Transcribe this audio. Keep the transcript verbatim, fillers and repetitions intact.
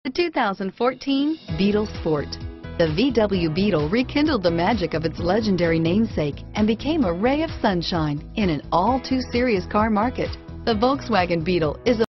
The two thousand fourteen Beetle Sport. The V W Beetle rekindled the magic of its legendary namesake and became a ray of sunshine in an all-too-serious car market. The Volkswagen Beetle is a